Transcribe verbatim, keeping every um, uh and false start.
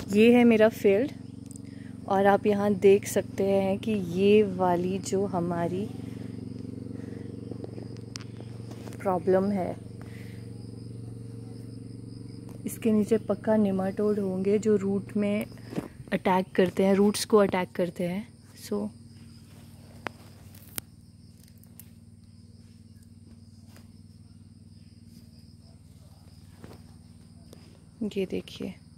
ये है मेरा फील्ड और आप यहाँ देख सकते हैं कि ये वाली जो हमारी प्रॉब्लम है, इसके नीचे पक्का निमाटोड होंगे जो रूट में अटैक करते हैं, रूट्स को अटैक करते हैं। सो ये देखिए।